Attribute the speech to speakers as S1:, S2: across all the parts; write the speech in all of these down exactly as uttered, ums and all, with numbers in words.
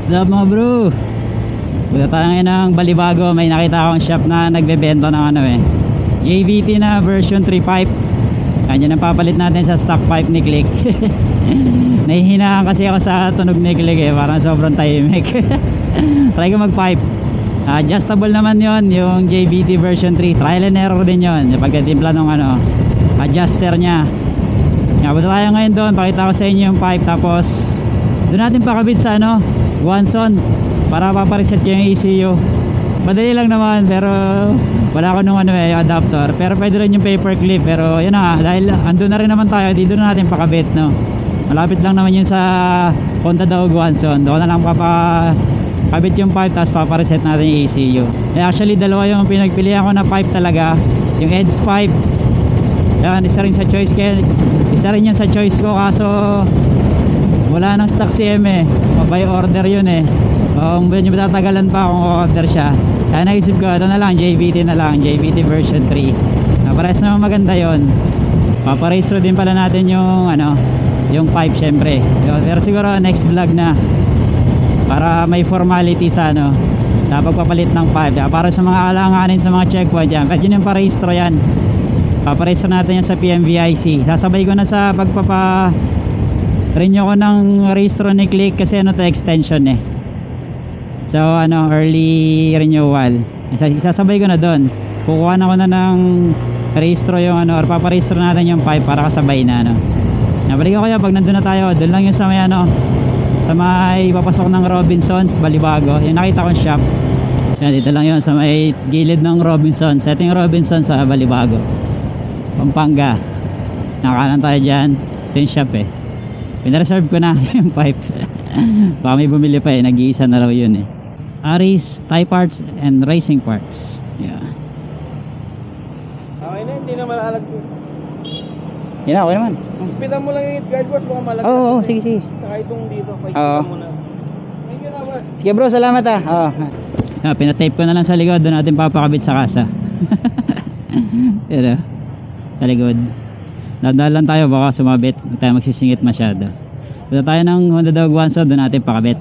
S1: What's up mga bro? Punta tayo ngayon ng Balibago. May nakita akong shop na nagbebenta ng ano eh, J V T na version three pipe. Kanya nang papalit natin sa stock pipe ni Click. Nahihinaan kasi ako sa tunog ni Click eh, parang sobrang tahimik. Try ko mag pipe. Adjustable naman yon, yung J V T version three. Trial and error din yon, yung pagkatimpla ng ano, adjuster nya. Punta tayo ngayon doon, pakita ko sa inyo yung pipe. Tapos doon natin pakabit sa ano, Guanson, para papareset ko yung E C U. Madali lang naman, pero wala ko nung ano eh, adapter. Pero pwede rin yung paper clip. Pero yun na nga, dahil andun na rin naman tayo, dito na natin pakabit, no. Malapit lang naman yun sa Honda Daw Guanson. Doon na lang papakabit yung pipe, tapos papareset natin yung E C U. Eh, actually dalawa yung pinagpilihan ko na pipe talaga, yung edge pipe. Yan, isa rin sa choice ko, isa rin yan sa choice ko, kaso wala nang stock C M eh, by order yun eh. Kung medyo matatagalan pa kung order siya, kaya naisip ko ito na lang, J V T na lang, J V T version three. Napares naman maganda yon. Paparehistro din pala natin yung ano, yung pipe syempre. Pero siguro next vlog na, para may formality sa ano, dapat papalit ng pipe. Para sa mga alanganin sa mga checkpoint yan, pwede yung parehistro yan. Paparehistro natin yan sa P M V I C. Sasabay ko na sa pagpapa renew ko ng rehistro ni Click, kasi ano to, extension eh. So ano, early renewal. Isasabay ko na doon. Kukuha na ko na ng rehistro yung ano, or paparehistro natin yung pipe para kasabay na ano. Nabalik ko kaya pag nandun na tayo, doon lang yung sa may ano, sa may papasok ng Robinsons, Balibago. Yung nakita kong shop. Yan, dito lang yun sa may gilid ng Robinsons. Ito yung Robinsons sa Balibago, Pampanga. Nakanan tayo dyan. Ito yung shop eh. Pinareserve ko na yung pipe. Baka may bumili pa eh, nag-iisa na raw yun eh. Aris Tie Parts and Racing Parts. Yeah.
S2: Okay na, hindi na malalag siya.
S1: Yan na, okay naman.
S2: Pitan mo lang yung guide boss, baka malalag.
S1: Oo, oo, sige, sige.
S2: Saka itong dito,
S1: Oo.
S2: pahipitan mo na. Thank you na boss.
S1: Sige bro, salamat ah. Oo. Ah, pinatape ko na lang sa likod, doon natin papakabit sa kasa. Pero sa likod. Dadaan lang tayo, baka sumabit. Huwag tayo magsisingit masyado. Punta tayo ng Honda Daw Guanson, doon natin pakabit.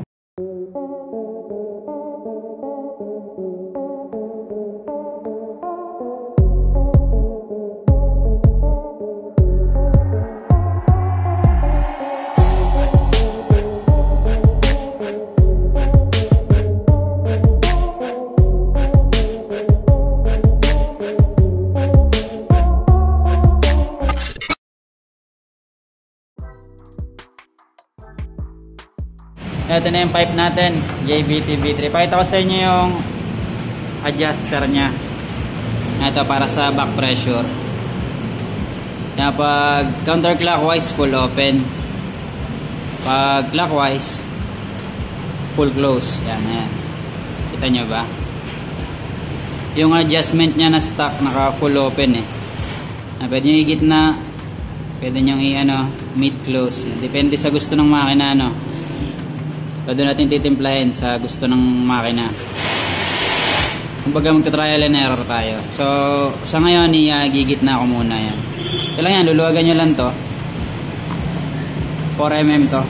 S1: Ito na yung pipe natin, J V T V three. Pakita ko sa inyo yung adjuster nya. Ito para sa back pressure. Yan, pag counterclockwise, full open. Pag clockwise, full close. Yan, yan. Kita nyo ba? Yung adjustment nya na stock, naka full open eh. Pwede nyo higit na, pwede nyo i-ano, mid close. Depende sa gusto ng makina, no? So doon natin titimplahin sa gusto ng makina. Kumbaga magta-trial and error tayo. So sa ngayon, i-gigit na ako muna yan. Ito lang yan, luluwagan nyo lang to. four millimeters to.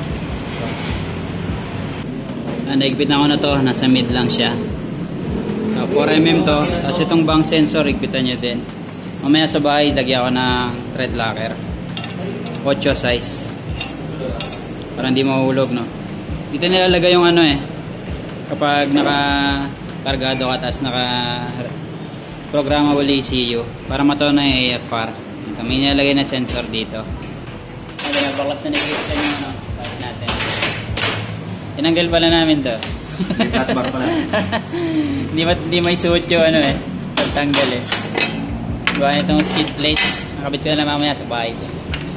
S1: So, naigpit na ako na to, nasa mid lang siya. So four millimeters to. Tapos itong bank sensor, igpitan nyo din. Mamaya sa bahay, lagyan ko ng thread locker. eight size. Para hindi mahulog, no? Dito nilalagay yung ano eh, kapag naka kargado ka, tapos naka programmable E C U para matuon na yung A F R. May nilalagay na sensor dito. Ano na, baklas na nag-extend yung ano, tapos natin. Tinanggal pala namin to.
S2: Cut-bar pala.
S1: Hindi ma hindi may suot yung ano eh, pagtanggal eh. Gawa itong skid plate, nakabit ko na lang mamaya sa bahay ko.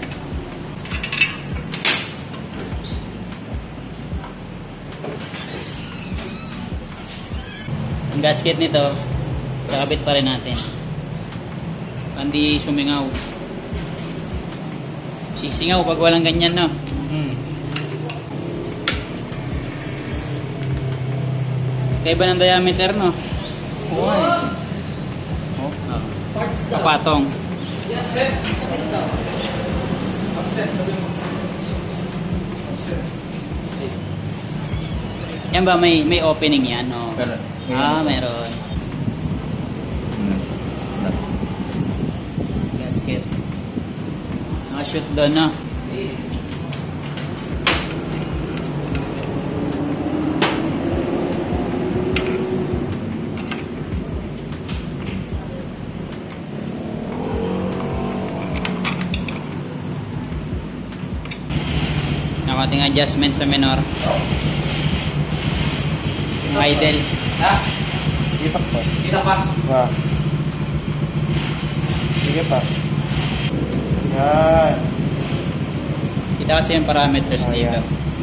S1: Ang gasket nito, kakabit pa rin natin. Hindi sumingaw. Sisingaw pag walang ganyan, no? Hmm. Kaiba ng diameter, no? Oo. Oh. Kapatong. Yan ba may may opening yan? No?
S2: Meron.
S1: Ah, meron.
S2: Hmm.
S1: Gasket. Naka-shoot doon, no? Nakating adjustment sa minor. Idle. Ha?
S2: Dito pa.
S1: Dito pa.
S2: Pa. Sige pa. Yan.
S1: Kita kasi yung parameters
S2: Oh,
S1: dito.
S2: yan.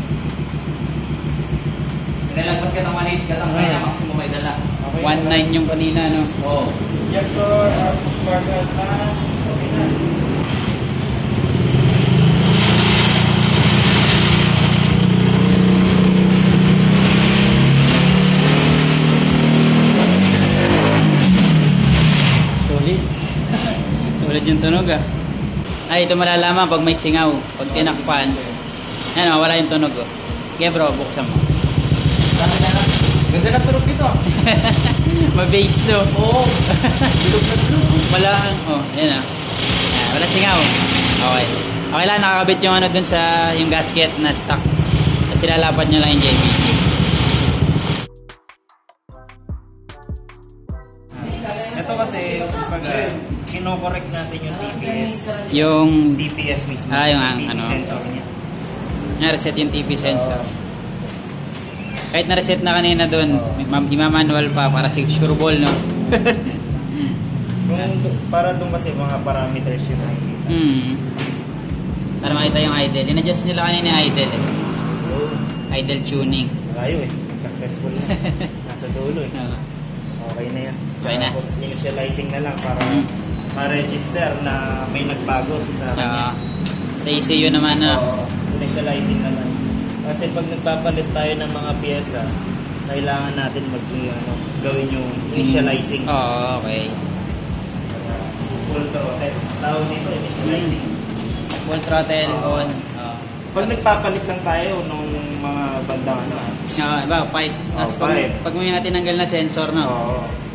S1: Nalagpas ka ng maliit ka ng
S2: Hmm.
S1: maximum ay dala.
S2: Okay.
S1: one nine yung kanina, no? Oo.
S2: Injector, uh, push bar gun, fans. Okay na.
S1: Solid. Solid yung tunog, ah. Ay, ito malalaman pag may singaw. Pag tinakpan. Yan, wala yung tunog, oh. Kaya bro, buksan mo.
S2: Ganda na turok dito.
S1: Ma-base to.
S2: Oo.
S1: Wala, oh, yan ah. Yan, wala singaw. Okay. Okay lang, nakakabit yung ano dun sa yung gasket na stock. Kasi lalapat nyo lang yung J B T.
S2: Ito kasi, pag kinokorek natin yung T P S.
S1: Yung,
S2: T P S mismo.
S1: Ah, yung
S2: T P
S1: ano.
S2: sensor niya.
S1: na-reset yung T P sensor. Kahit na-reset na kanina dun,
S2: Oo.
S1: ima-manual pa para sure ball, no?
S2: Kung, para doon kasi mga parameters yun nakikita.
S1: Hmm. Para makita yung idle. In-adjust nila kanina yung idle, eh.
S2: So,
S1: Idle tuning.
S2: malayo eh. Successful na. Nasa dulo eh.
S1: Oo.
S2: Okay na yan.
S1: Okay na.
S2: Tapos initializing na lang para
S1: Hmm.
S2: ma-register na may nagbago sa
S1: Ah,
S2: kanya.
S1: sa E C U naman, na.
S2: Oo, initializing na lang. Kasi pag nagpapalit tayo ng mga pyesa, kailangan natin mag ano, gawin yung initializing.
S1: Oo, okay.
S2: Uh, full throttle. Tawag nito, initializing.
S1: Full throttle on. Oo.
S2: Pag nagpapalit lang tayo nung mga bandang ano. ah.
S1: Oo, iba, pipe. Tapos
S2: Oh,
S1: pag,
S2: pipe.
S1: pag may natinanggal na sensor, no?
S2: Oo.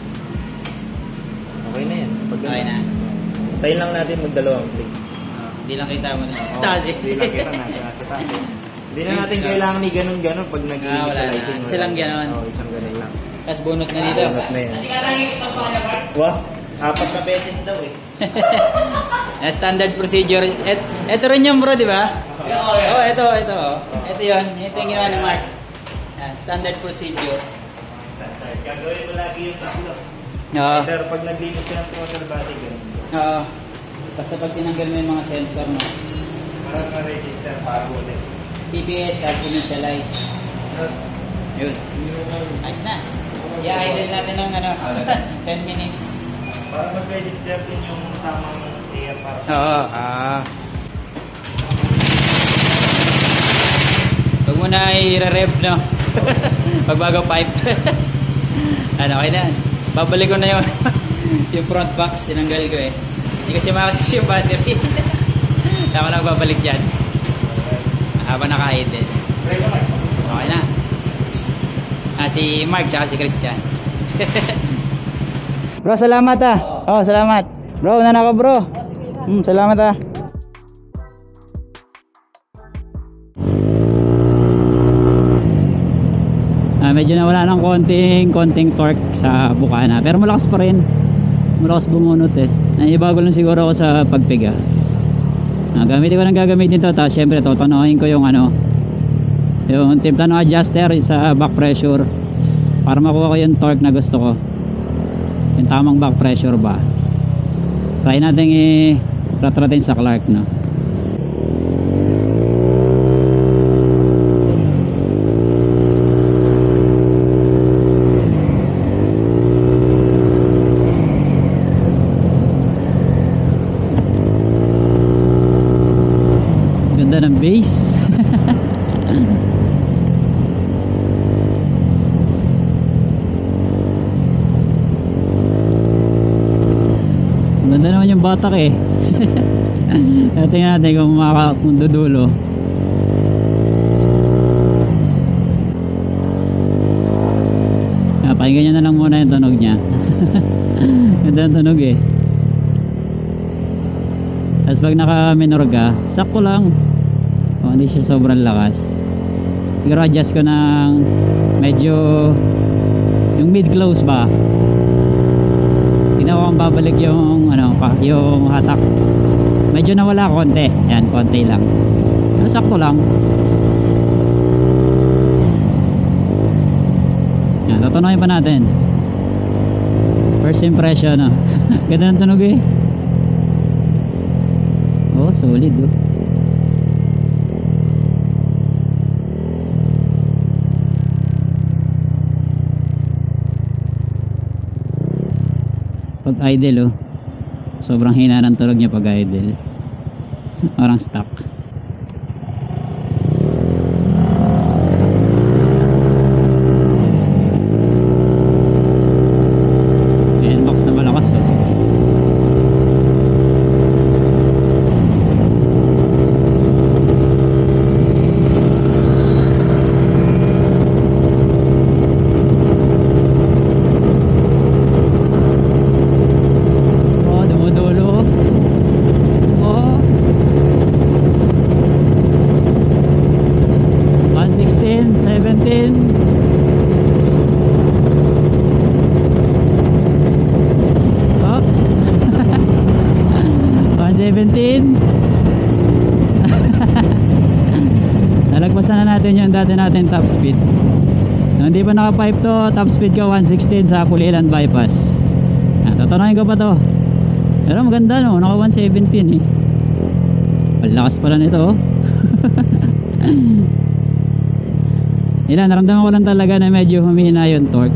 S2: Okay na yan. Pag
S1: Okay na.
S2: tayo lang natin magdalawang click.
S1: Oo, Hindi lang kita mo.
S2: Oo,
S1: Taas eh.
S2: Hindi lang kita natin nasa taas. Hindi na natin kailangan ni ganun-ganun pag
S1: Ah, wala
S2: nag-initializing.
S1: na. Isa lang ganun.
S2: Oo, isang ganun lang.
S1: Tapos bunot na dito.
S2: Bunot na yan. Wah, apat na beses daw eh.
S1: Eh, standard procedure. Et, ito rin yung bro, di ba? Oo, oh, ito, ito. oh. Ito yun. Ito yung ginawa ni Mark. Yan, standard procedure.
S2: Standard. Gagawin mo lagi yung tatlo.
S1: Oo.
S2: Pero pag naglinis ka ng throttle body, ganun.
S1: Oo. Basta pag tinanggal mo yung mga sensor, no?
S2: Para ma-register bago ulit.
S1: T P S, tapos initialize. Yun. Ayos na. I-idle natin ng ano, ten minutes.
S2: Para mag-register din yung tamang air para
S1: Oo, ah. Huwag mo na i-rev, no? Pagbago pipe. Ano, okay na. Babalik ko na yun. Yung front box, tinanggal ko eh. Hindi kasi makasis yung battery. Tama lang babalik dyan. Habang naka-idle.
S2: spray ka, Mike.
S1: Okay na. Ah, si Mark tsaka si Christian. Bro, salamat ah. Oh, salamat. Bro, una na ako bro. Hmm, salamat ah. Ah, medyo nawala ng konting konting torque sa bukana, pero malakas pa rin. Malakas bumunot eh. Naibago lang siguro ako sa pagpiga. Ah, gamitin ko ng gagamitin to, tapos syempre totanohin ko yung ano, yung timpla ng adjuster sa back pressure para makuha ko yung torque na gusto ko, yung tamang back pressure ba. Try natin i-ratratin sa Clark, no? Ganda ng bass. Ganda naman yung batak eh. Tingnan natin kung makakapundudulo. Pakinggan nyo na lang muna yung tunog nya. Ganda ang tunog eh. Tapos pag naka minor ka, sakto lang. O hindi siya sobrang lakas. Siguro adjust ko ng medyo yung mid close ba. Ginawa kong babalik yung ano pa, yung hatak. Medyo nawala konti. Yan, konti lang. Pero sakto lang. Yan, tutunukin pa natin. First impression, no? Ganda ng tunog eh. Oh, solid oh. Pag idle oh, sobrang hina ng tunog niya pag idle. Parang stock. Ayan, box na malakas oh. Nalagpasan na natin yung dati natin top speed. Nung hindi pa naka five to, top speed ko one sixteen sa Pulilan bypass. Tatunayin ko pa to. Pero maganda no, naka one seventeen eh. Palakas pala nito oh. Ilan, naramdaman ko lang talaga na medyo humina yung torque.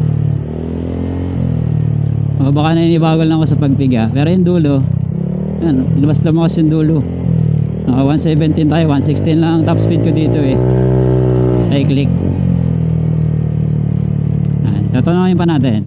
S1: O baka naninibagal lang ako sa pagpiga. Pero yung dulo, yan, lumabas lumakas yung dulo. Naka one seventeen tayo, one sixteen lang ang top speed ko dito eh. Ay click. Tatunayin pa natin.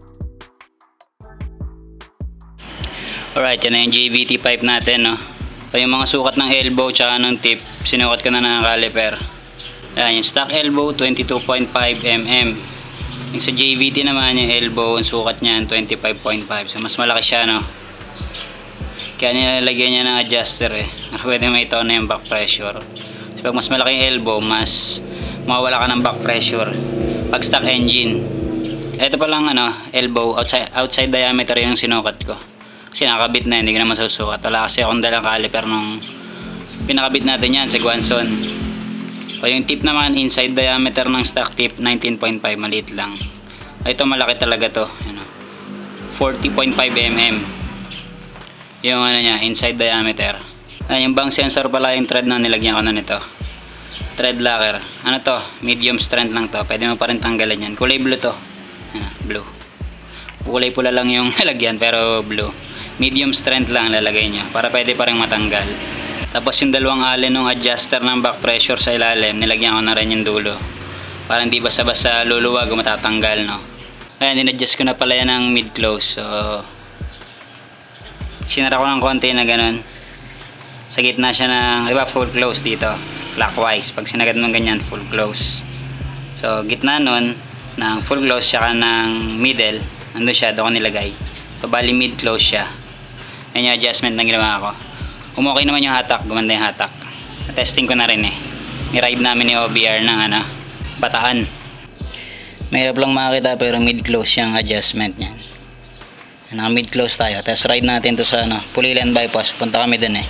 S3: Alright, yan na yung J V T pipe natin, no? So, yung mga sukat ng elbow tsaka ng tip, sinukat ko na ng caliper. Yan, yung stock elbow twenty-two point five millimeters. Yung sa J V T naman, yung elbow, ang sukat niyan twenty-five point five. So mas malaki siya, no? Kaya nilalagyan niya ng adjuster eh. Pwede may ito na yung back pressure. So pag mas malaki yung elbow, mas mawala ka ng back pressure. Pag stock engine, ito pa lang ano, elbow, outside, outside diameter yung sinukat ko. Kasi nakakabit na, hindi ko na masusukat. Wala kasi akong dalang caliper nung pinakabit natin yan sa Guanson. O yung tip naman, inside diameter ng stock tip, nineteen point five, maliit lang. Ito malaki talaga to, you know, forty point five millimeters. Yung ano niya, inside diameter. Ayan, yung bang sensor pala yung thread na nilagyan ko na nito. Thread locker. Ano to? Medium strength lang to. Pwede mo pa rin tanggalan yan. Kulay blue to. Ano, blue. Kulay pula lang yung nilagyan pero blue. Medium strength lang lalagay nyo para pwede pa rin matanggal. Tapos yung dalawang allen ng adjuster ng back pressure sa ilalim, nilagyan ko na rin yung dulo. Para hindi basta-basta luluwag o matatanggal, no? Ayan, in-adjust ko na pala yan ng mid-close. So, sinara ko ng konti na ganun. Sa gitna siya ng, diba, full close dito. Clockwise. Pag sinagad mo ganyan, full close. So, gitna nun, ng full close, saka ng middle, nandun siya, doon ko nilagay. So, bali mid-close siya. Yan yung adjustment na ginawa ko. Umokay naman yung hatak, gumanda yung hatak. Testing ko na rin eh. Ni-ride namin ni O B R ng ano, Bataan. Mahirap lang makakita pero mid-close yung adjustment niyan. Naka mid-close tayo. Test ride natin to sa ano, Pulilan bypass. Punta kami dun eh.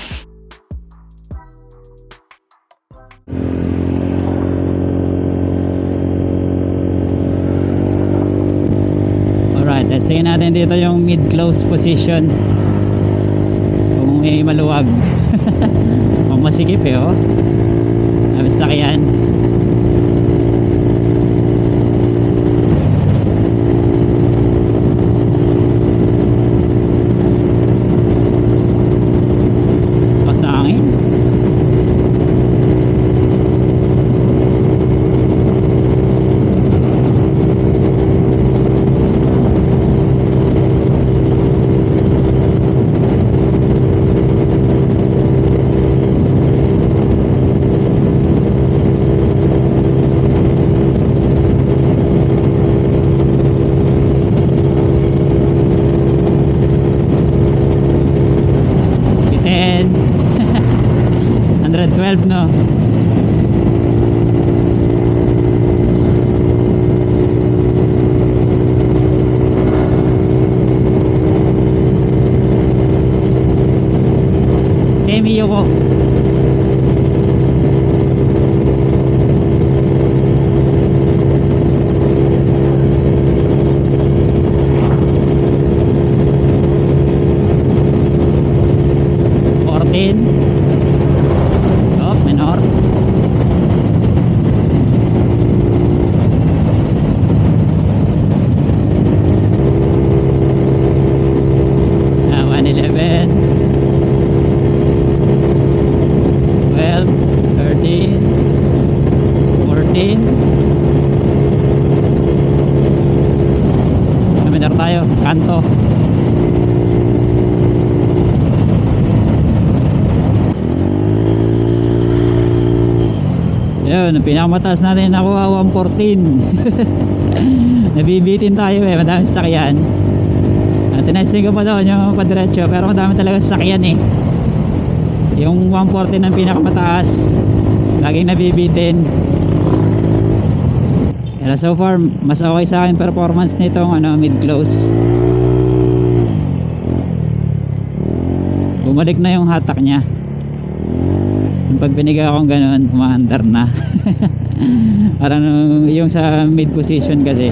S1: Alright, testingin natin dito yung mid-close position. Kung may maluwag. Kung masikip eh oh. Sabi sa sakyan. kanto. Yun, pinakamataas natin nakuha one fourteen. Nabibitin tayo eh, madami sasakyan. At tinesting ko pa doon yung padiretso, pero madami talaga sasakyan eh. Yung one fourteen ang pinakamataas, laging nabibitin. Pero so far mas okay sa akin performance nitong ano, mid close. Bumalik na yung hatak nya. Yung pag biniga akong ganun, umaandar na. Parang yung sa mid position kasi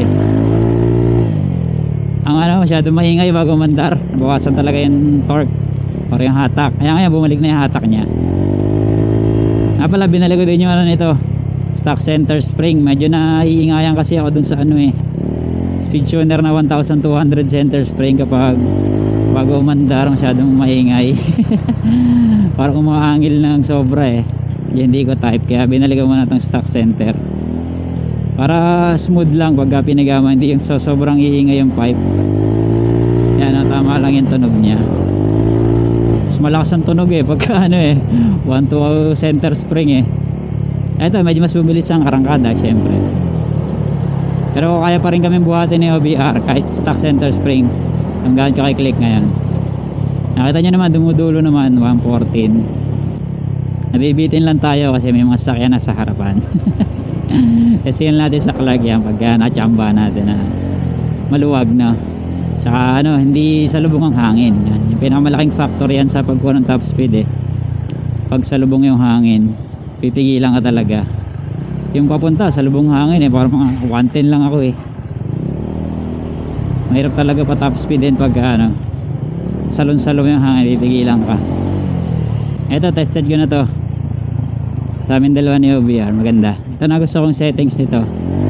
S1: ang ano, masyado maingay bago mandar, bawasan talaga yung torque or yung hatak. Kaya kaya bumalik na yung hatak nya. Ah pala, binalik ko din yung ano nito, stock center spring. Medyo naiingayan kasi ako dun sa ano eh, speed tuner na one thousand two hundred center spring. Kapag bago umandar masyadong maingay. Parang umaangil ng sobra eh. Yan, hindi ko type, kaya binalik ko muna itong stock center para smooth lang pagka pinagama, hindi yung so sobrang iingay yung pipe. Yan, tama lang yung tunog nya. Mas malakas ang tunog eh pagka ano eh, one two center spring eh. Ito medyo mas bumilis ang karangkada syempre, pero kaya pa rin kami buhatin ni O B R kahit stock center spring. Hanggang kakiklik ngayon, nakita nyo naman dumudulo naman one fourteen. Nabibitin lang tayo kasi may mga sasakyan na sa harapan. Kasi yun natin sa clag yan pagka nachamba natin na maluwag na, saka ano, hindi salubong ang hangin. Yan, yung pinakamalaking factor yan sa pagkuha ng top speed eh. Pag salubong yung hangin, pipigilan ka talaga. Yung papunta salubong hangin eh, parang mga one ten lang ako eh. Mahirap talaga pa top speed din pag ano, salon-salon yung hangin, pipigilan ka. Ito, tested ko na to sa amin dalawa ni O B R, maganda. Ito na gusto kong settings nito.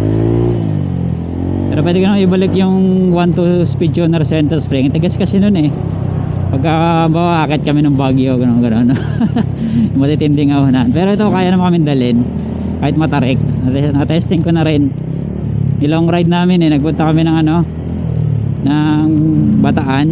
S1: Pero pwede ko nang ibalik yung one two speed tuner center spring. Tigas kasi nun eh, pagka bawa akit kami ng Baguio, gano'n gano'n. Matitinding ahonan. Pero ito kaya naman kami dalhin kahit matarik. Na-testing ko na rin. Ilong ride namin eh, nagpunta kami ng ano, ng Bataan,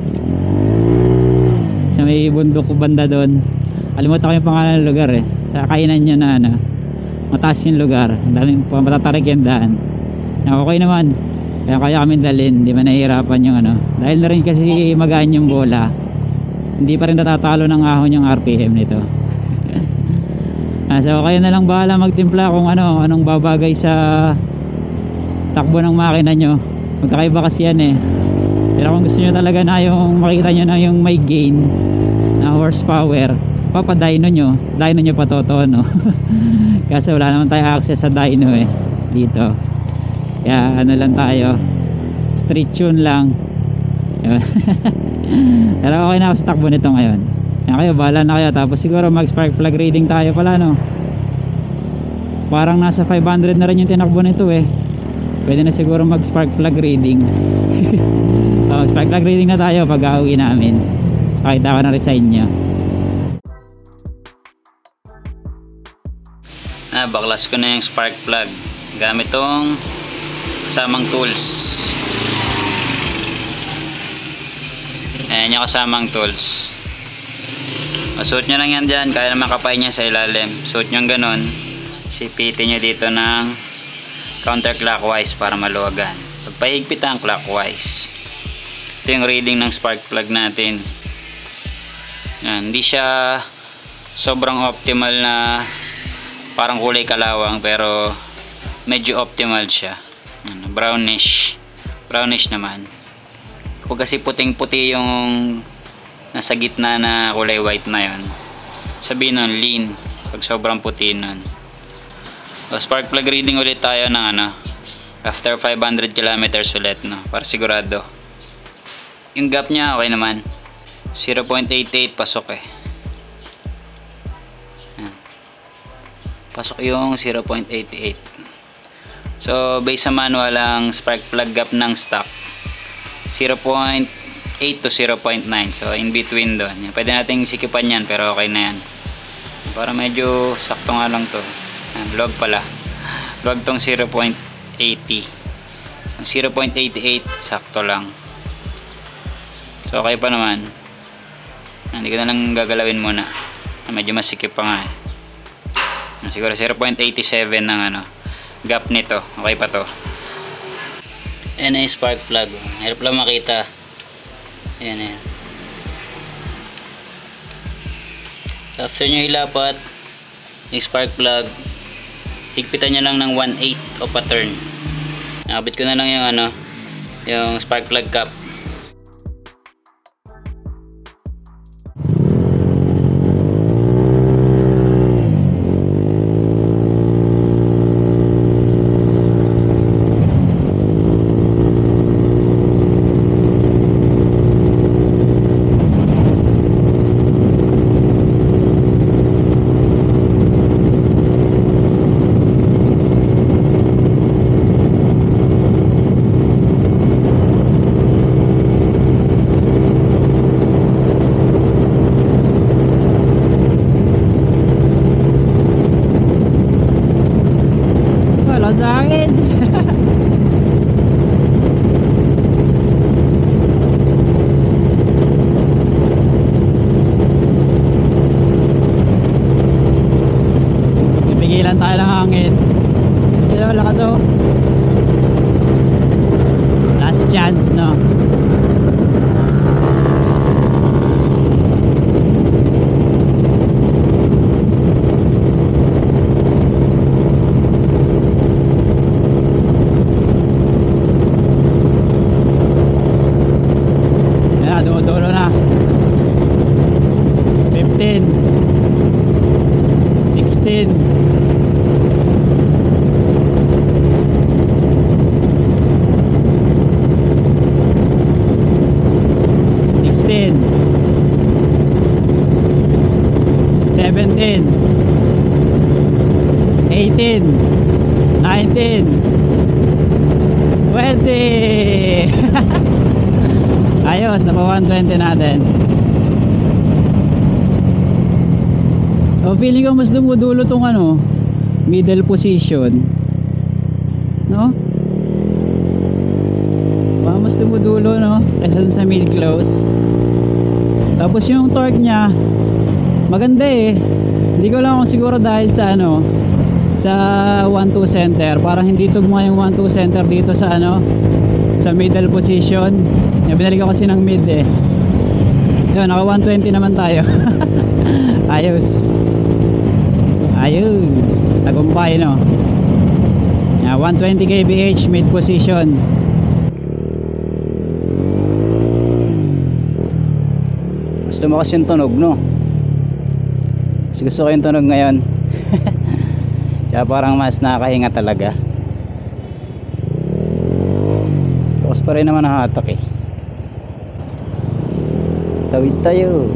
S1: sa may bundok banda doon. Kalimutan ko yung pangalan ng lugar eh, sa kainan nyo na ano, mataas yung lugar, daming matatarik yung daan. Okay naman, kaya kaya kami dalhin, hindi man nahihirapan yung ano, dahil na rin kasi magaan yung bola, hindi pa rin natatalo ng ahon yung R P M nito. Ah, so kayo na lang bahala magtimpla kung ano, anong babagay sa takbo ng makina nyo. Magkakaiba kasi yan eh. Pero kung gusto nyo talaga na yung makikita nyo na yung may gain na horsepower, papadyno nyo, dyno nyo pa toto no. Kasi wala naman tayo access sa dyno eh dito, kaya ano lang tayo, street tune lang. Pero okay na ako sa takbo nito ngayon. Kaya kayo, bahala na kayo. Tapos siguro mag spark plug reading tayo pala no. Parang nasa five hundred na rin yung tinakbo nito eh. Pwede na siguro mag spark plug reading. So, spark plug reading na tayo pag uuwi namin. Pakita ko na rin sa inyo.
S3: Ah, baklas ko na yung spark plug gamit tong kasamang tools. Ayan yung kasamang tools. Masuot nyo lang yan dyan, kaya naman kapay niya sa ilalim. Suot nyo ganon, sipitin nyo dito ng counterclockwise para maluwagan. Pagpahigpit ang clockwise. Ito yung reading ng spark plug natin. Yan, hindi siya sobrang optimal na parang kulay kalawang, pero medyo optimal siya. Yan, brownish. Brownish naman. Kapag kasi puting puti yung nasa gitna na kulay white na yon, sabihin nun lean. Pag sobrang puti nun, so, spark plug reading ulit tayo ng ano, after five hundred kilometers ulit no, para sigurado. Yung gap nya okay naman, zero point eight eight pasok eh. Yan. Pasok yung zero point eight eight. So based sa manual ang spark plug gap ng stock zero point eight to zero point nine, so in between doon. Pwede nating sikipan yan, pero okay na yan. Para medyo sakto nga lang to. Yan, log pala. Log tong zero point eight zero. Ang zero point eight eight sakto lang. So okay pa naman. Hindi ko na lang gagalawin muna. Medyo masikip pa nga eh. Siguro zero point eight seven ng ano, gap nito. Okay pa to. Ayan na yung spark plug. Hirap lang makita. Ayan ayan. After nyo ilapat yung spark plug, higpitan nyo lang ng one eighth of a turn. Nakabit ko na lang yung ano, yung spark plug cap.
S1: Sa akin. Pipigilan tayo ng hangin. Pero lakas oh. Last chance, no? Dulo na. Fifteen, sixteen, sixteen, seventeen, eighteen, nineteen, twenty. Ayos, naka one twenty natin. So feeling ko mas dumudulo tong ano, middle position, no? Baka mas dumudulo, no? Kaysa sa mid close. Tapos yung torque nya maganda eh. Hindi ko lang kung siguro dahil sa ano, sa one two center, parang hindi tugma yung one two center dito sa ano, sa middle position. Yung binalik ko kasi ng mid eh. Yun, naka one twenty naman tayo. Ayos. Ayos. Tagumpay, no? Yeah, one twenty kilometers per hour mid position. Mas lumakas yung tunog, no? Mas gusto ko yung tunog ngayon. Kaya parang mas nakakahinga talaga. Tapos pa rin naman ang hatak eh. Tawid tayo.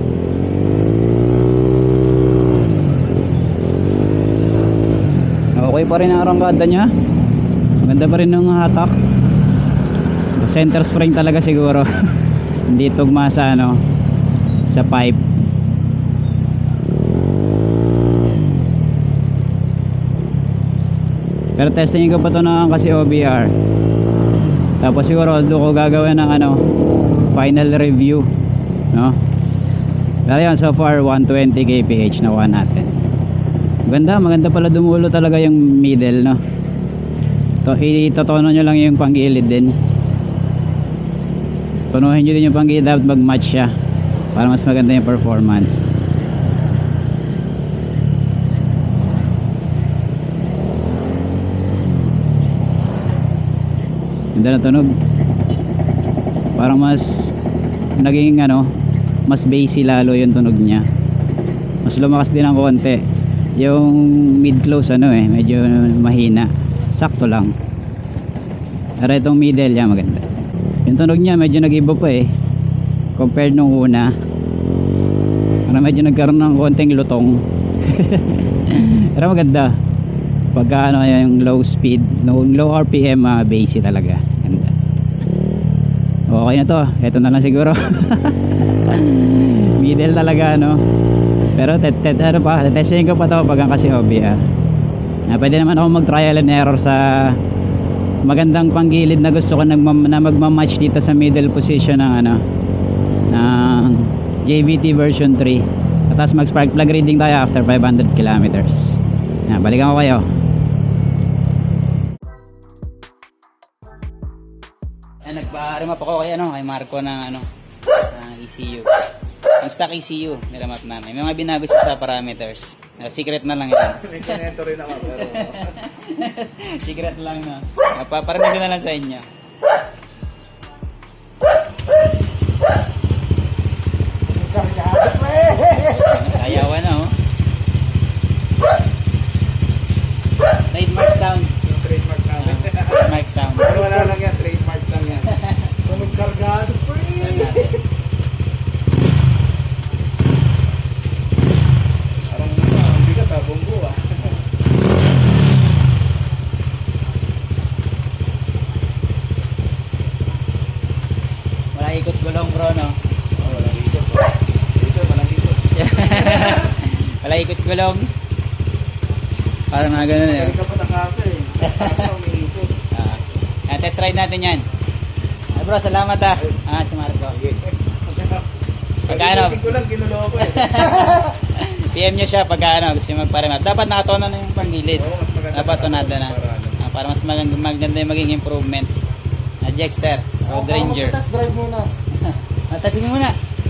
S1: Okay pa rin ang arangkada nya. Maganda pa rin ng hatak. Center spring talaga siguro. Hindi tugma sa ano, sa pipe. Pero testingin ko pa ito na kasi O B R. Tapos siguro doon ko gagawin ng ano, final review, no? Pero yun, so far one twenty kilometers per hour nakuha natin. Maganda, maganda pala dumulo talaga yung middle, no? To, itotono nyo lang yung panggilid din. Tunuhin nyo din yung panggilid, dapat mag match siya para mas maganda yung performance. Ganda na tunog. Parang mas naging ano, mas bassy lalo yung tunog niya. Mas lumakas din ng konti. Yung mid close ano eh, medyo mahina. Sakto lang. Pero itong middle niya maganda. Yung tunog niya medyo nag-iba pa eh compared nung una. Parang medyo nagkaroon ng konting lutong. Pero maganda. Pagka ano yung low speed, low, low R P M, uh, bassy talaga. Ganda. Okay na to. Ito na lang siguro. Middle talaga, no? Pero tet tet ano pa, testing ko pa to pag kasi O B R. Na pwede naman ako mag trial and error sa magandang panggilid na gusto ko nag na magma-match dito sa middle position ng ano, ng J V T version three. At tapos mag spark plug reading tayo after five hundred kilometers. Yan, balikan ko kayo. Yan, nagpa-remap ako kay, ano, kay Marco ng, ano, ng E C U. Yung stock E C U, niramap namin. May mga binago siya sa parameters. Uh, secret na lang yan.
S2: May konento rin ako. Pero...
S1: secret lang na. Paparinig ko na lang sa inyo. Sayawan na, oh. Trademark sound.
S2: Yung trademark namin.
S1: Uh, trademark sound.
S2: Pero wala lang yan, trademark lang yan. Tunog kargado, pre! Parang ang bigat ha, bumbu ah.
S1: Wala ikot gulong, bro, no?
S2: Oh, walang ikot. Dito, walang ikot.
S1: Wala ikot gulong. Parang mga ganun eh.
S2: Magaling ka pa na kasa eh. Kasa umiikot.
S1: Ah, uh, test ride natin yan. Ah, bro, salamat ah. Ah, si Marco. Pagkano?
S2: Pag-iisig ko lang, ginuloko eh.
S1: P M nyo siya pagka ano, gusto nyo magparemap. Dapat nakatono na yung panggilid.
S2: Oo, mas maganda.
S1: Dapat tonada na.
S2: Para, ano.
S1: Ah, para mas maganda, maganda yung maging improvement. Ah, Jexter, Road Ranger.
S2: Test drive muna.
S1: Matasing muna.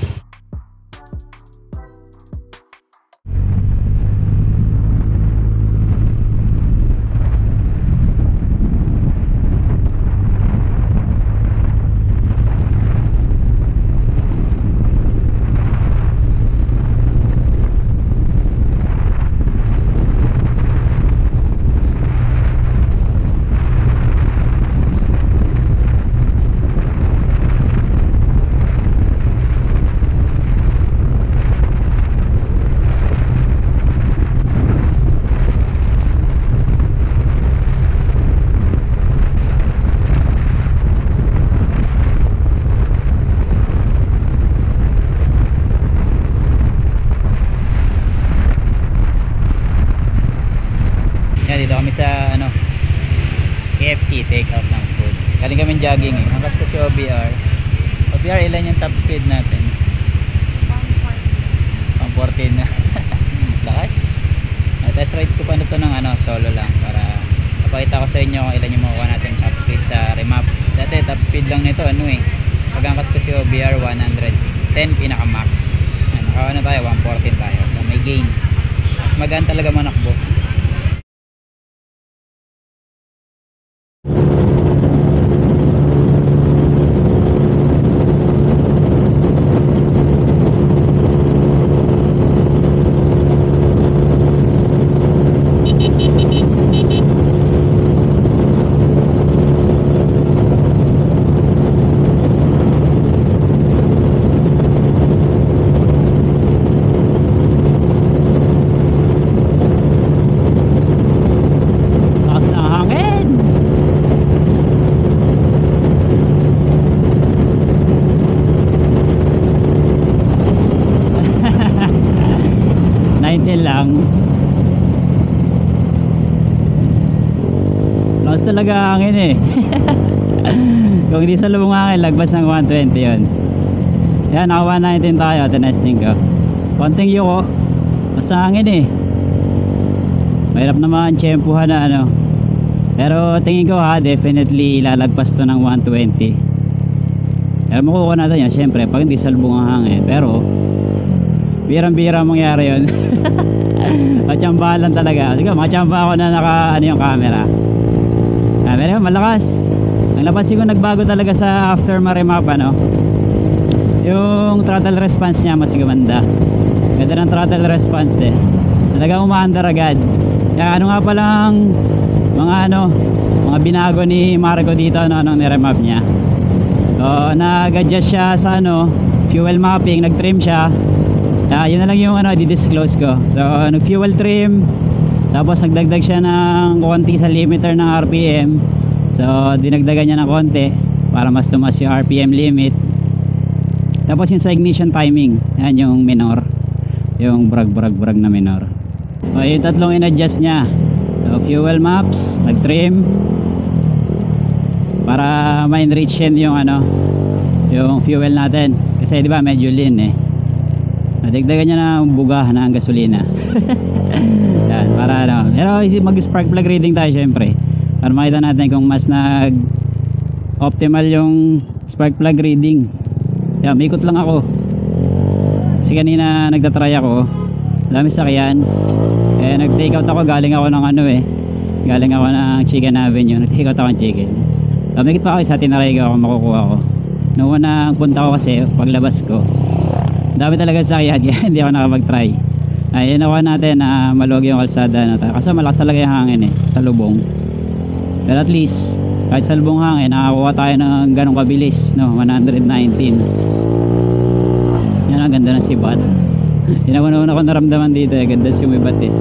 S1: Dito kami sa ano K F C, take out ng food. Galing kami jogging eh. Angkas kasi O B R. O B R, ilan yung top speed natin? one fourteen na. Lakas. Uh, test ride ko pa na to ng ano, solo lang para mapakita ko sa inyo kung ilan yung makuha natin top speed sa remap. Dati top speed lang nito ano eh. Pag angkas kasi O B R one ten pinaka max. Naka ano tayo, one fourteen tayo. So, may gain. Mas magaan talaga manakbo. Lang lakas talaga hangin eh. Kung hindi sa lubong hangin, lagpas ng one twenty yun. Yan, naka one nineteen tayo. Tinesting ko konting yuko, basta hangin eh. Mahirap naman tsempuhan na ano, pero tingin ko ha, definitely ilalagpas to ng one twenty. Pero makukuha natin yan syempre pag hindi sa lubong hangin, pero birang-bira mangyari yun. Matsambahan lang talaga. Sige, matsamba ako na naka ano yung camera. Camera, malakas. Ang napansin ko nagbago talaga sa after ma-remap ano. Yung throttle response niya mas gumanda. Ganda ng throttle response eh. Talagang umaandar agad. Kaya ano nga palang mga ano, mga binago ni Marco dito no, nung ni-remap niya. So, nag-adjust siya sa ano, fuel mapping, nag-trim siya. Ah, yun na lang yung ano, di-disclose ko. So, nag-fuel trim, tapos nagdagdag siya ng konti sa limiter ng R P M. So, dinagdagan niya ng konti para mas tumas yung R P M limit. Tapos yung sa ignition timing, yan yung minor, yung brag brag brag na minor. So, yung tatlong in-adjust niya. So, fuel maps, nag-trim para ma-enrich yung ano, yung fuel natin. Kasi di ba medyo lean eh. Dagdagan niya ng buga ng gasolina. Yan, para ano. Pero isip mag spark plug reading tayo syempre. Para makita natin kung mas nag optimal yung spark plug reading. Yan, ikot lang ako. Kasi kanina nagtatry ako. Dami sakyan. Eh nag take out ako, galing ako ng ano eh. Galing ako ng Chicken Avenue. Nag take out ako ng chicken. Lumikit pa ako sa tinaray ko ako makukuha ko. Noong unang punta ko kasi paglabas ko, dami talaga sakyan kaya hindi ako nakapag-try. Ayun ako natin na uh, maluwag yung kalsada na tayo. Kasi malakas talaga yung hangin eh sa lubong. Pero at least kahit sa lubong hangin nakakuha tayo ng ganong kabilis, no? one nineteen. Yan ang ganda ng sibat. Yun ang una-una ko naramdaman dito eh. Ganda sumibat eh.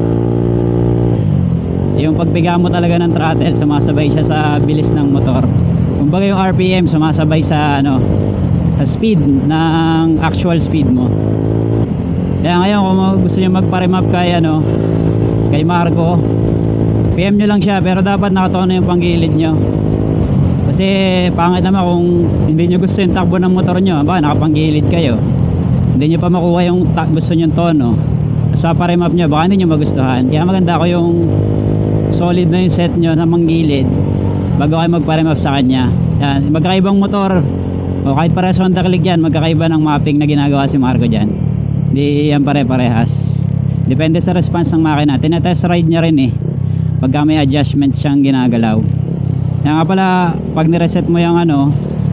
S1: Yung pagbiga mo talaga ng throttle, sumasabay siya sa bilis ng motor. Kumbaga yung R P M sumasabay sa ano, sa speed ng actual speed mo. Kaya ngayon kung gusto niyo magpa-remap kay ano, kay Marco, P M nyo lang siya, pero dapat nakatono yung panggilid nyo. Kasi pangit naman kung hindi nyo gusto yung takbo ng motor nyo, baka nakapanggilid kayo, hindi nyo pa makuha yung gusto nyo tono, tapos paparemap nyo, baka hindi nyo magustuhan. Kaya maganda ko yung solid na yung set nyo na manggilid bago kayo magparemap sa kanya. Yan, magkakaibang motor o kahit parehas Honda Click yan, magkakaiba ng mapping na ginagawa si Marco dyan. Hindi yan pare-parehas, depende sa response ng makina. Tinatest ride nya rin eh pagka may adjustments siyang ginagalaw. Yan nga pala, pag nireset mo yung ano,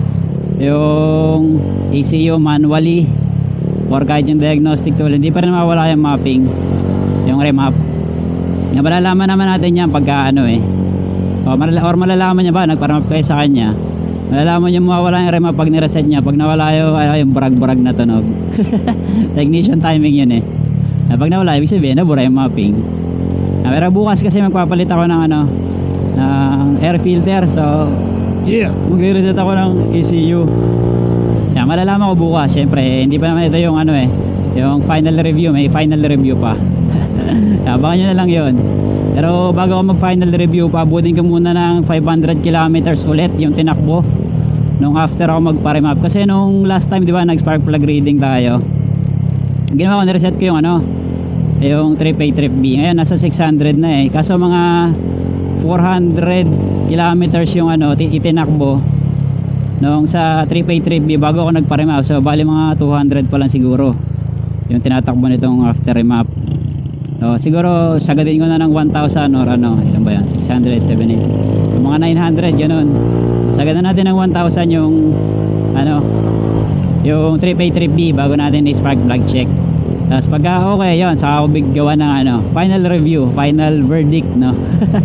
S1: yung A C U manually or kahit yung diagnostic tool, hindi pa rin mawala yung mapping, yung remap. Nga malalaman naman natin yan pagka ano eh, o, or malalaman niya ba nagparamap kayo sa kanya, malalaman niya mawala yung remap pag nireset niya. Pag nawala yung, ay, yung brag-brag na tunog technician timing yun eh. Pag nawala, ibig sabihin nabura yung mapping. Ah, pero bukas kasi magpapalit ako ng ano, ng air filter, so yeah, magre-reset ako ng A C U. Yan, malalaman ko bukas. Syempre hindi pa naman ito yung ano eh, yung final review, may final review pa. Abangan nyo na lang yun. Pero bago ako mag final review, paabutin ko muna ng five hundred kilometers ulit yung tinakbo nung after ako magpa-remap. Kasi nung last time di ba nag spark plug reading tayo, ginawa ko, nireset ko yung ano, yung trip A trip B. Ngayon nasa six hundred na eh. Kaso mga four hundred kilometers yung ano itinakbo nung sa trip A trip B bago ako nagpa-remap. So bali mga two hundred pa lang siguro yung tinatakbo nitong after remap. So siguro sagadin ko na ng one thousand or ano, ilan ba yan, six hundred, seven hundred, yung mga nine hundred ganun. Sagadan natin ng one thousand yung ano, yung trip A trip B bago natin i-spark plug check. Tapos pagka okay yun, saka ako biggawa ng ano, final review, final verdict, no?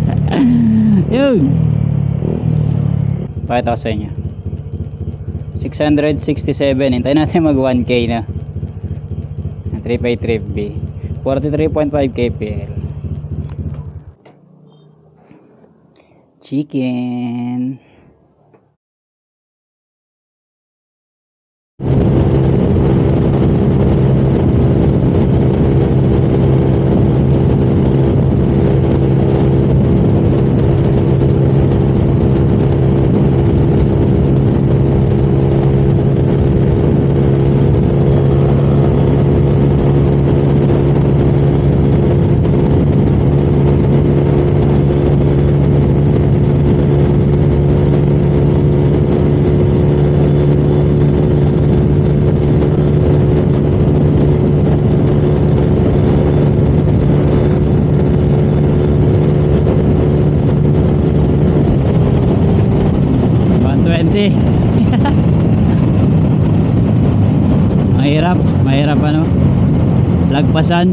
S1: Yun, pakita ko sa inyo six hundred sixty-seven. Hintayin natin mag one K na trip A trip B, forty-three point five K P L. Chicken. Mahirap, mahirap ano, lagpasan.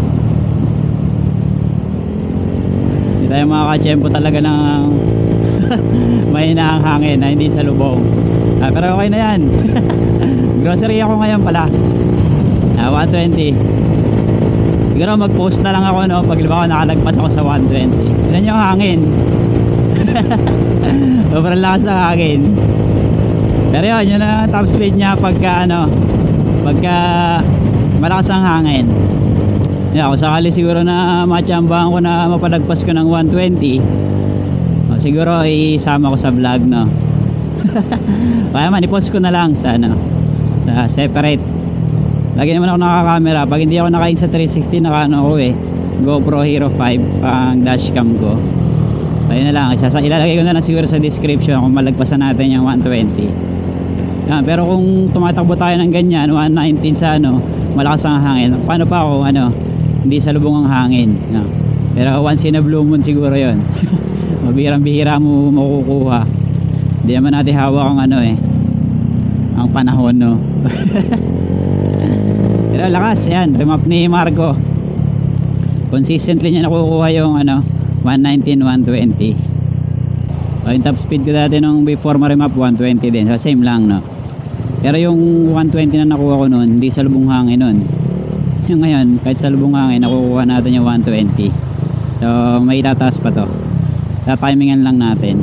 S1: Hindi tayo makakachempo talaga ng mahina ang hangin na hindi sa lubong. Ah, pero okay na yan. Grocery ako ngayon pala. Ah, one twenty. Siguro mag-post na lang ako, no, pag liba ko nakalagpas ako sa one twenty. Tignan nyo ang hangin. Sobrang lakas ng hangin. Pero yun, yun ang top speed nya pagka ano, pagka malakas ang hangin. Yeah, kung sakali siguro na matsambahan ko na mapalagpas ko ng one twenty, o, siguro isama ko sa vlog, no. Kaya man, i-post ko na lang sa ano, sa separate. Lagi naman ako nakakamera. Pag hindi ako naka sa three sixty, naka ano ako eh, GoPro Hero five pang dashcam ko. Ayun na lang, isasa ilalagay ko na lang siguro sa description kung malagpasan natin yung one twenty. Yan, pero kung tumatakbo tayo ng ganyan one nineteen sa ano, malakas ang hangin, paano pa ako ano, hindi sa lubong ang hangin, no? Pero once in a blue moon siguro yon. Mabihirang-bihira mo makukuha. Hindi naman natin hawak ang ano eh, ang panahon, no? Pero lakas yan, remap ni Marco. Consistently niya nakukuha yung ano, one nineteen, one twenty. So, yung top speed ko dati nung before ma-remap one twenty din, so same lang, no? Pero yung one twenty na nakuha ko noon, hindi sa lubong hangin noon. Yung ngayon, kahit sa lubong hangin, nakukuha natin yung one twenty. So may itataas pa to. Tatimingan lang natin.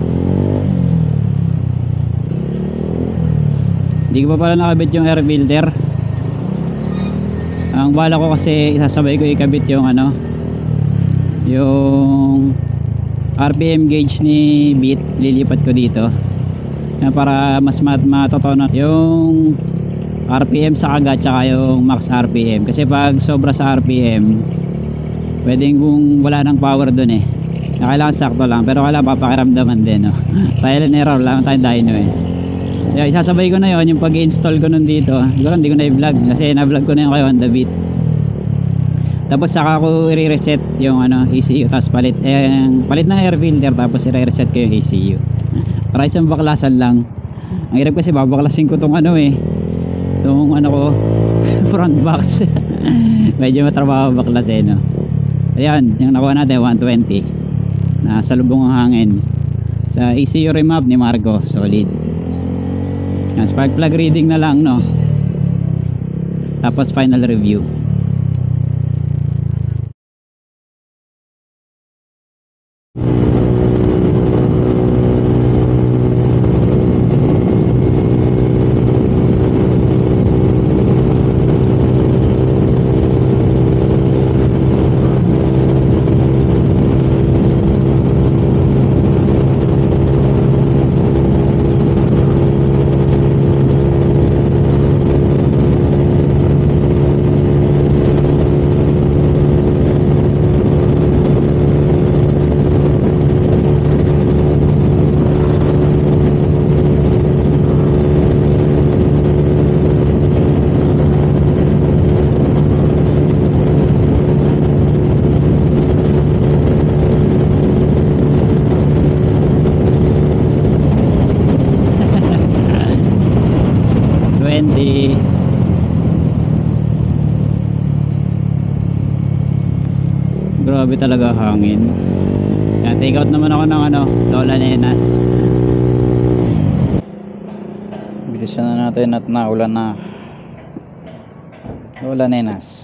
S1: Hindi ko pa pala nakabit yung air filter. Ang bala ko kasi isasabay ko ikabit yung ano, yung R P M gauge ni Beat, lilipat ko dito para mas mat matotono yung R P M sa kagat tsaka yung max R P M. Kasi pag sobra sa R P M, pwedeng kung wala ng power dun eh, kailangan sakto lang, pero kailangan papakiramdaman din, no? Trial and error lang tayo dyno eh. Kaya isasabay ko na yon yung pag-install ko nun dito. Siguro hindi ko na i-vlog kasi na-vlog ko na yung kayo on the beat. Tapos saka ko i-reset yung ano, E C U, tapos palit eh, palit ng air filter, tapos i-reset ko yung E C U para isang baklasan lang. Ang hirap kasi babaklasin ko tong ano eh, tong ano ko front box. Medyo matrabaho baklasin, no? Ayan, yung nakuha natin one twenty, nasa lubong ang hangin sa E C U remap ni Marco, solid. Yan, spark plug reading na lang, no? Tapos final review. Grabe talaga hangin. Yan, take out naman ako ng ano, Lola Nenas. Bilisan na natin at naulan na. Lola Nenas.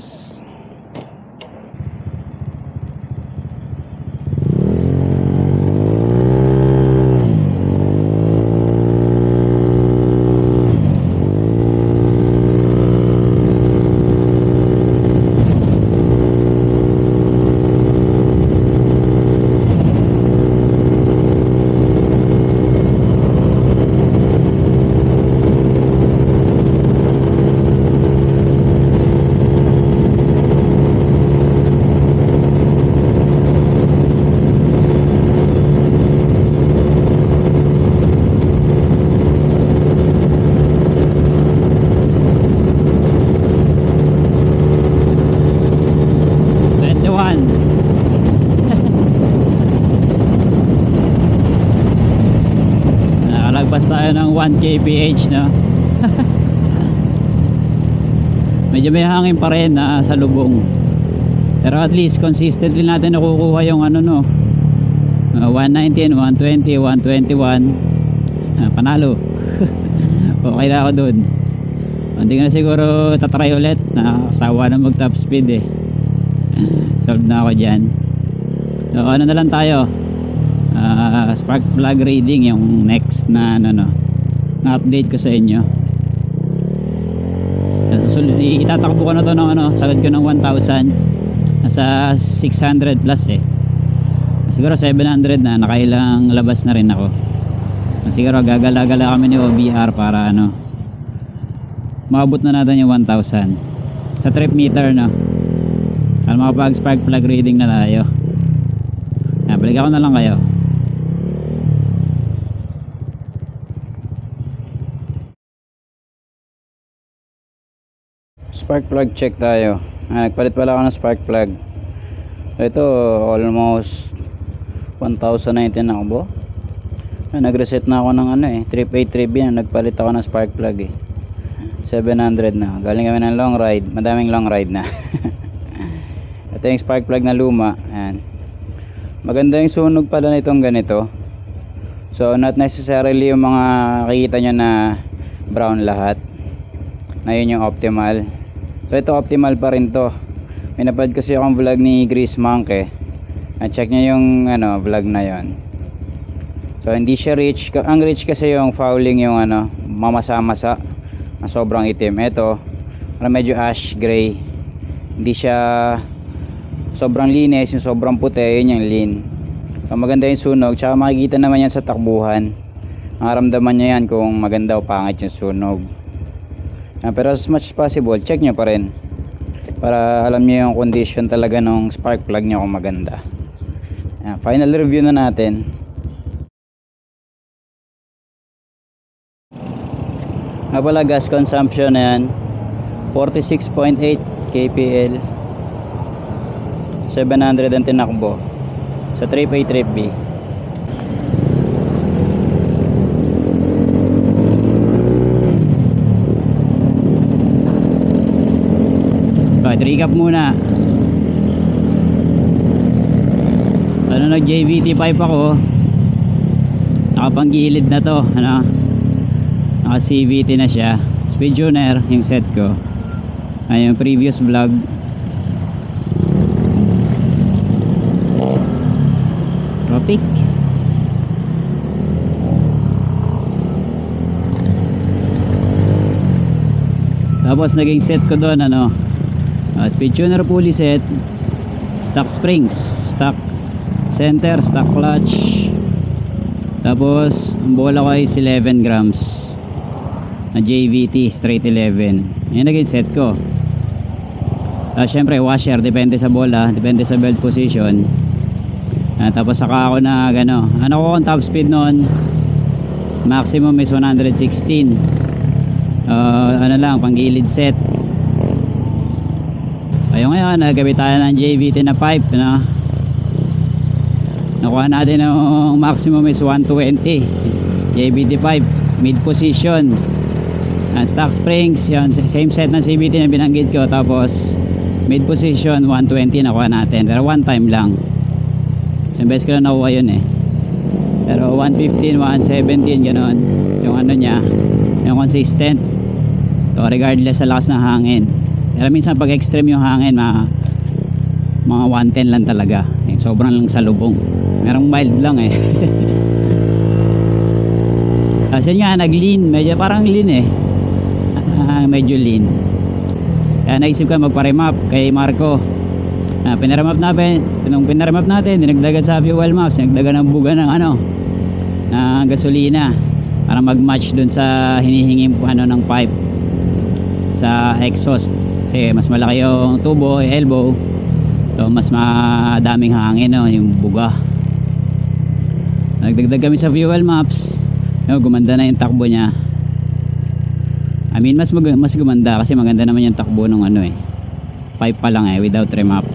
S1: Nakalagpas tayo ng one K P H, no? Medyo may hangin pa rin na sa lubong, pero at least consistently natin nakukuha yung ano, no, uh, one nineteen, one twenty, one twenty-one. uh, panalo. Okay na ako dun. Hindi ko na siguro tatry ulit, nakasawa na mag top speed eh. Solve na ako dyan. So ano na lang tayo, uh, spark plug reading yung next na ano, no, na update ko sa inyo. So, itatakbo ko na to ng ano, sagad ko ng one thousand, nasa six hundred plus eh, siguro seven hundred na, nakailang labas na rin ako. Siguro gagala-gala kami ni O B R para ano, maabot na natin yung one thousand sa trip meter, no? Para makapag spark plug reading na tayo. Yan, balikan ko na lang kayo. Spark plug check tayo. Ah, nagpalit pala ako ng spark plug. Ito almost one thousand nineteen na ako. Ah, nag-reset na ako ng ano eh, trip A trip B na nagpalit ako ng spark plug eh. seven hundred na. Galing kami ng long ride, madaming long ride na. Ito yung spark plug na luma. Ayan. Maganda yung sunog pala nitong ganito. So not necessarily yung mga nakikita nyo na brown lahat na yun yung optimal. So ito optimal pa rin to. May napad kasi akong vlog ni Grease Monkey. Check nyo yung ano, vlog na yon. So hindi siya rich. Ang rich kasi yung fouling, yung ano, mamasa-masa na sobrang itim. Ito medyo ash gray. Hindi siya sobrang linis, yung sobrang puti, yun yung lean. So maganda yung sunog. Tsaka makikita naman yan sa takbuhan. Nakaramdaman nyo yan kung maganda o pangit yung sunog. Uh, pero as much as possible, check nyo pa rin para alam nyo yung condition talaga ng spark plug nyo kung maganda. Uh, final review na natin. Nga pala, gas consumption na yan, forty-six point eight K P L, seven hundred ang tinakbo sa trip A trip B. Okay, recap muna. Ano, nag J V T five ako, nakapanggilid na to, ano, naka C V T na siya. Speed tuner yung set ko. Ay, yung previous vlog. Tropic. Tapos naging set ko doon, ano, uh, speed tuner pulley set, stock springs, stock center, stock clutch. Tapos ang bola ko is eleven grams na J V T straight eleven. Yan naging set ko. Uh, syempre washer, depende sa bola, depende sa belt position. Uh, tapos saka ako na gano, ano ko ang top speed noon, maximum is one hundred sixteen. Uh, ano lang, panggilid set. Ayun, ngayon naggamit tayo ng J V T na pipe, no? Nakuha natin ang maximum is one twenty J V T pipe, mid position. Ang stock springs, yun, same set ng C V T na binanggit ko. Tapos mid position one twenty nakuha natin, pero one time lang. Isang beses ko na nakuha yun eh. Pero one fifteen, one seventeen ganoon yung ano niya, yung consistent. So regardless sa lakas ng hangin. Pero minsan pag extreme yung hangin, mga mga one ten lang talaga eh, sobrang lang sa lubong. Merong mild lang eh. Kasi nga nag lean, medyo parang lean eh. Uh, medyo lean. Kaya naisip ka magpa-remap kay Marco. Uh, pinaremap natin, nung pinaremap natin, dinagdagan sa fuel maps, dinagdagan ng buga ng ano, ng gasolina para mag-match dun sa hinihingin ano ng pipe sa exhaust. Kasi mas malaki yung tubo, yung elbow, so mas madaming hangin, no, yung buga. Nagdagdag kami sa fuel maps, no, gumanda na yung takbo niya. I mean mas mag mas gumanda kasi maganda naman yung takbo ng ano eh, pipe pa lang eh, without remap.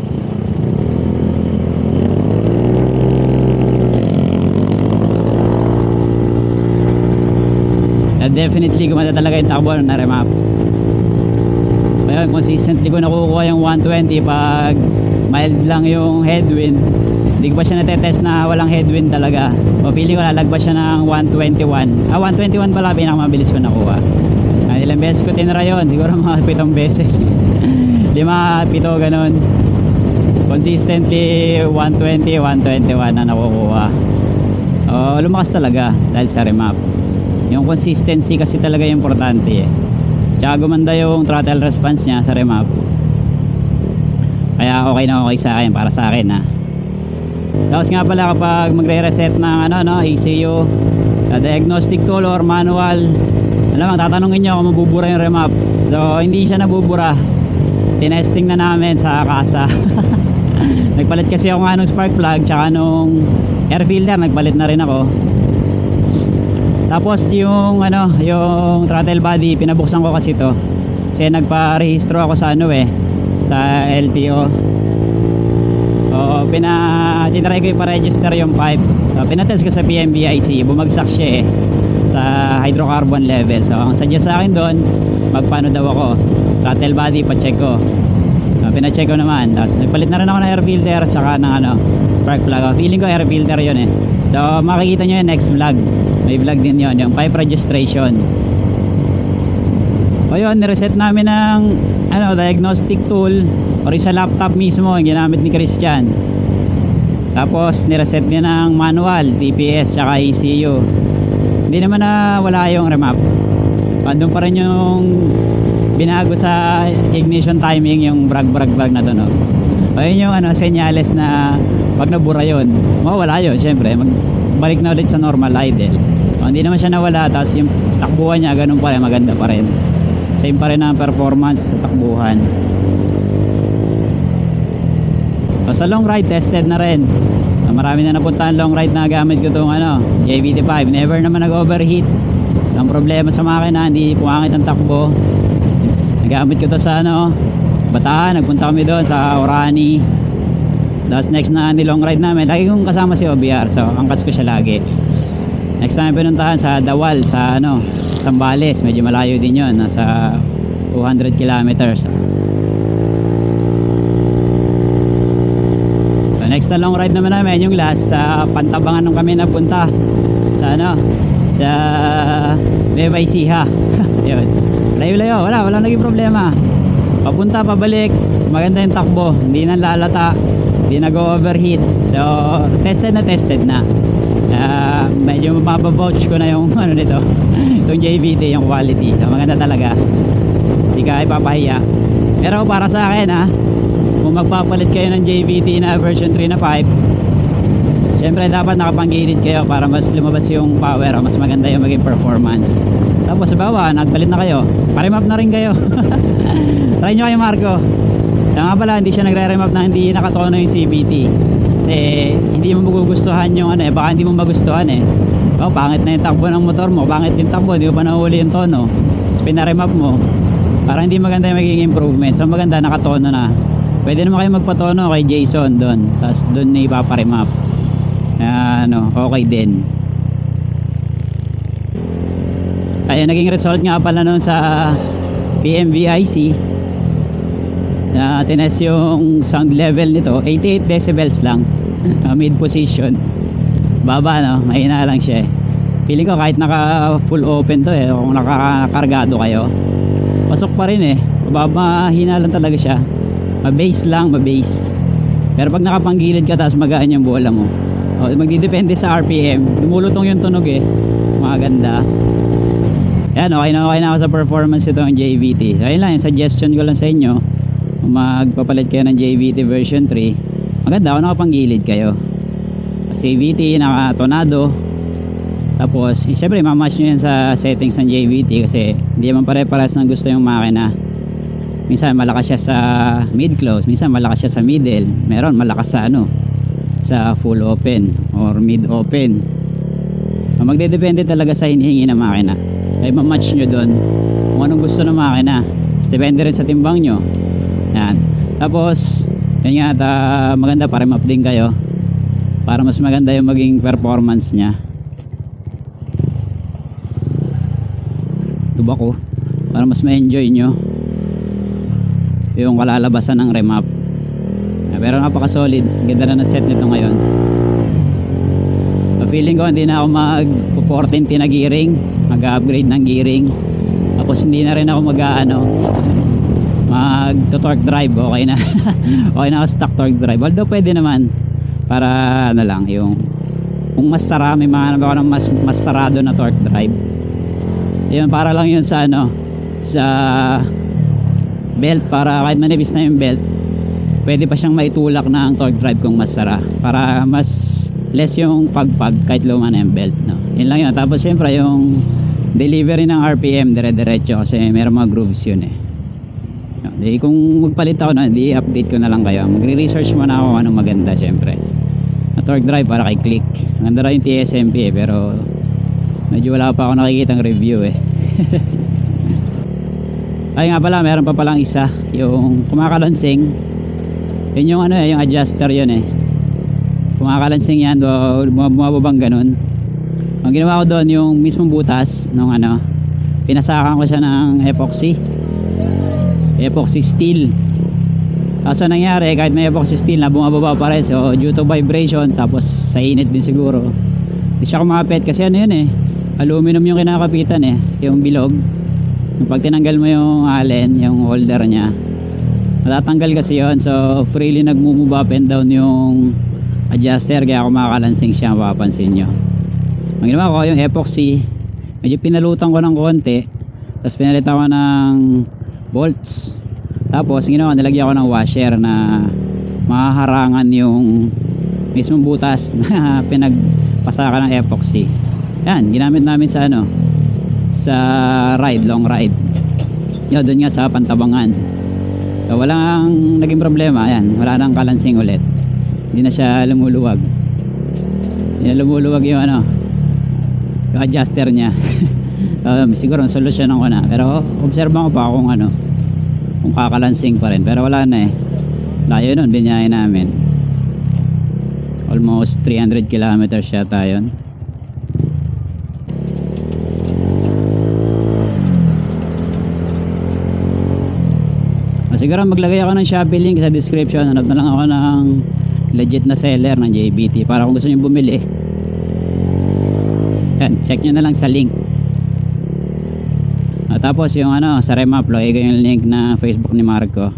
S1: At definitely gumanda talaga yung takbo ng remap. Kaya consistently ko nakukuha yung one twenty pag mild lang yung headwind. Hindi ko pa siya natetest na walang headwind talaga. O feeling ko lalagpas siya ng one twenty-one. Ah, one twenty-one pala pinakamabilis ko nakuha. Ah, ilang beses ko tinry yun, siguro mga pitong beses. Lima, pito, ganun. Consistently one twenty, one twenty-one na nakukuha. O, lumakas talaga dahil sa remap. Yung consistency kasi talaga yung importante eh. Tsaka gumanda yung throttle response niya sa remap. Kaya okay na okay sa akin, para sa akin ha. Tapos nga pala kapag magre-reset ng ano, no, E C U, uh, diagnostic tool or manual, alam mo, tatanungin nyo kung mabubura yung remap. So hindi siya nabubura. Tinesting na namin sa kasa. Nagpalit kasi ako nga nung spark plug tsaka nung air filter, nagpalit na rin ako. Tapos yung ano, yung throttle body pinabuksan ko kasi to. Kasi nagpa-rehistro ako sa ano eh, sa L T O. O pina tinry ko ipa-register yung pipe. So, pinatest ko sa P M B I C, bumagsak siya eh sa hydrocarbon level. So ang suggest sa akin doon, magpaano daw ako, throttle body pa-check ko. So, pina-check ko naman. Tapos nagpalit na rin ako ng air filter saka ng ano, spark plug. O, feeling ko air filter yun eh. So makikita nyo yung next vlog. May vlog din yun, yung pipe registration. O yun, nireset namin ng ano, diagnostic tool or sa laptop mismo yung ginamit ni Christian. Tapos nireset niya ng manual, T P S tsaka E C U. Hindi naman na wala yung remap. Andun pa rin yung binago sa ignition timing, yung brag brag brag na doon. No? O yun yung ano, senyales na pag nabura yun, mawala yun syempre, magbalik na ulit sa normal idle. O, hindi naman siya nawala. Tapos yung takbuhan niya ganun pa rin, maganda pa rin, same pa rin ang performance sa takbuhan. So, sa long ride tested na rin. So, marami na napuntahan long ride na gamit ko itong ano, J V T five. Never naman nag overheat. Ang problema sa makina, hindi pumangit ang takbo. Nagamit ko to sa ano, Bataan. Nagpunta kami doon sa Orani. Tapos next na nilong ride namin, lagi kong kasama si O B R, so angkas ko siya lagi. Next namin pinuntahan sa Dawal, sa ano, Zambales. Medyo malayo din yun, nasa two hundred kilometers. So next na long ride naman namin, yung last sa Pantabangan nung kami napunta sa ano, sa Nueva Ecija. Yun, layo-layo, wala, wala naging problema. Papunta, pabalik, maganda yung takbo, hindi nang lalata, hindi nag-overheat. So tested na tested na. Uh, medyo mababouch ko na yung ano nito, itong J V T, yung quality. So maganda talaga, hindi ka ipapahiya. Pero para sa akin ha, kung magpapalit kayo ng J V T na version three na five, syempre dapat nakapanggilid kayo para mas lumabas yung power, mas maganda yung maging performance. Tapos sa baba, nagpalit na kayo, pa-remap na rin kayo. Try nyo kayo, Marco. Kaya nga pala, hindi siya nagre-remap na hindi nakatono yung C V T. Kasi hindi mo magugustuhan yung ano eh, baka hindi mo magustuhan eh. Oh, pangit na yung takbo ng motor mo, pangit yung takbo, hindi mo pa nahuli yung tono. Tapos pinaremap mo, para hindi maganda yung magiging improvement. So maganda, nakatono na. Pwede naman kayo magpatono kay Jason doon, tapos doon na ipaparemap. Uh, ano, okay din. Kaya naging result nga pala noon sa P M B I C, na tines yung sound level nito, eighty-eight decibels lang. Mid position, baba no, mahina lang siya eh. Feeling ko kahit naka full open to eh, kung nakakargado kayo, pasok pa rin eh. Mababa, mahina lang talaga siya, ma-bass lang, ma-bass. Pero pag nakapanggilid ka, tapos magaan yung bola mo, o, magdidepende sa R P M, lumulutong yung tunog eh, maganda. Yan, okay na okay na ako sa performance itong J V T. So ayun lang, yung suggestion ko lang sa inyo, kung magpapalit kayo ng J V T version three, maganda kung nakapanggilid kayo. Kasi J V T nakatonado, tapos eh, syempre mamatch nyo yan sa settings ng J V T, kasi hindi naman pare-paras ng gusto yung makina. Minsan malakas siya sa mid close, minsan malakas siya sa middle, meron malakas sa ano, sa full open or mid open. So, magdedepende talaga sa hinihingi ng makina. Ay ma-match nyo doon kung anong gusto ng makina. Depende rin sa timbang nyo. Yan. Tapos yun nga, uh, maganda para remap din kayo, para mas maganda yung maging performance nya. Tuba ko para mas ma-enjoy nyo yung kalalabasan ng remap. Pero napaka solid, ganda na na set nito ngayon. So, feeling ko hindi na ako mag fourteen na gearing, mag-upgrade ng gearing. Tapos hindi na rin ako mag-ano, mag torque drive. Okay na. Okay na ako stock torque drive, although pwede naman para ano lang, yung kung mas sara, may mga ano, mas, mas sarado na torque drive, yun para lang yun sa ano, sa belt, para kahit manipis na yung belt, pwede pa siyang maitulak na ang torque drive kung mas sara, para mas less yung pagpag kahit luma na yung belt, no? Yun lang yun. Tapos syempre yung delivery ng R P M dire-diretso kasi meron mga grooves yun eh. Di, kung magpalit ako na, di update ko na lang kayo. Magre-research muna ako anong maganda syempre. Na torque drive para kay Click. Maganda rin yung T S M P eh, pero medyo wala pa ako nakikitang review eh. Ay nga pala, meron pa palang isa, yung kumakalansing. Yun yung ano eh, yung adjuster yun eh. Kumakalansing yan, bumababang ganun. Ang ginawa ko doon, yung mismong butas nung ano, pinasakan ko siya ng epoxy. Epoxy steel. Kaso nangyari, kahit may epoxy steel na bumababa pa rin, so due to vibration, tapos sa init din siguro, hindi siya kumapit kasi ano yun eh, aluminum yung kinakapitan eh, yung bilog. Yung pag tinanggal mo yung allen, yung holder nya, matatanggal kasi yun, so freely nagmumove up and down yung adjuster, kaya kumakalansing siya, mapapansin nyo. Ang ginawa ko, yung epoxy medyo pinalutan ko ng konti, tapos pinalitan ko ng bolts, tapos ginawa, nilagyan ko ng washer na mahaharangan yung mismong butas na pinagpasakan ng epoxy. Yan, ginamit namin sa ano, sa ride, long ride yun, doon nga sa Pantabangan. So walang naging problema, yan, wala nang kalansing ulit, hindi na siya lumuluwag, hindi na lumuluwag yung ano, yung adjuster nya. um, siguro solusyonan ko na, pero obserban ko pa kung ano, kung kakalansing pa rin, pero wala na eh, layo nun, binyahe namin almost three hundred kilometers yata yun. Siguro maglagay ako ng Shopee link sa description. Hanap na lang ako ng legit na seller ng J B T para kung gusto nyo bumili, yan, check nyo na lang sa link. At tapos yung ano, sa remap, lagay ko yung link na Facebook ni Marco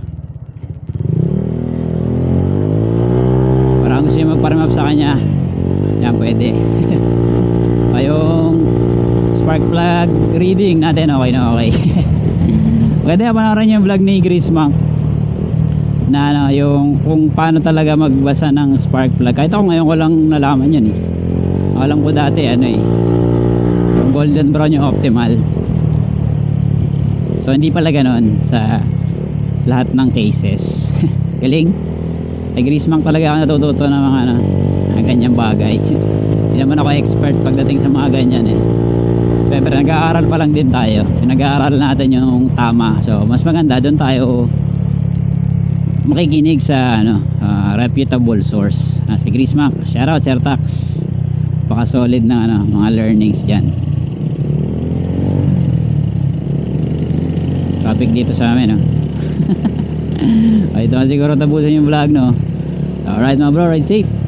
S1: para kung gusto nyo magparemap sa kanya, yan, pwede. Yung spark plug reading natin, okay na okay. Maganda panoorin yung vlog ni Grease Monk na ano, yung kung paano talaga magbasa ng spark plug. Kahit ako ngayon ko lang nalaman yun eh. Alam ko dati ano eh, yung golden brown yung optimal. So hindi pala ganon sa lahat ng cases. Galing. Kay Grease Monk talaga ako natututo ng mga ano, mga ganyang bagay. Hindi naman ako expert pagdating sa mga ganyan eh. Pero nag-aaral pa lang din tayo, nag-aaral natin yung tama, so mas maganda doon tayo makikinig sa ano, uh, reputable source. uh, si Grease Monk, shoutout Sir Tax, baka solid na ano, mga learnings dyan. Traffic dito sa amin, no? Ito na siguro tapusin yung vlog, no? Alright mga bro, ride safe.